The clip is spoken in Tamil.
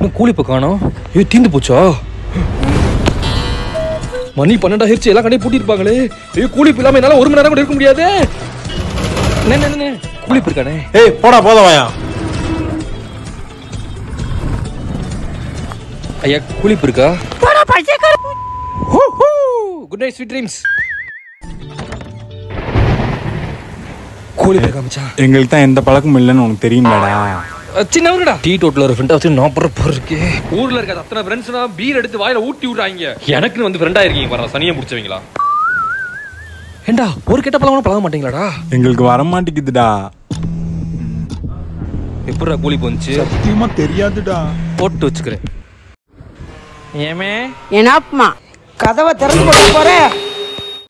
இன்னும் கூலி இப்போ காணோம். ஐயோ தீந்து போச்சா? மணி 12 ஆயிடுச்சு. எல்லாம் கடையை பூட்டிருப்பாங்களே. ஐயோ கூலி இல்லாம என்னால 1 மணி நேரம் கூட இருக்க முடியாது. கூலி இருக்கானே. ஏய் போடா போதும் வாயா. ஐயா கூலி இருக்கா? Good night sweet dreams. கூலி இருக்கா மச்சான்? எங்களுக்கு தான் எந்த பழக்கமும் இல்லைன்னு உனக்கு தெரியுமாடா? சின்னவருடா டீ டோட்டல ஒரு ஃப்ரெண்டா வச்சு நான் போறக்கு ஊர்ல இருக்க அத்தனை ஃப்ரெண்ட்ஸ்னா பீர் எடுத்து வாயில ஊட்டி விடுறாங்க. எனக்குன்னு வந்து ஃப்ரெண்டா இருக்கீங்க பாரு. சனியை முடிச்சவங்களா? ஏண்டா ஒரு கெட்ட பழகம் பழக மாட்டீங்களாடா? எங்களுக்கு வர மாட்டேங்குதுடா. எப்படா கூலி போச்சு? சத்தியமா தெரியாதுடா. போட்டு வச்சுக்கிறேன். ஏமே என்னப்பா கதவை திறந்து போட்டு போற?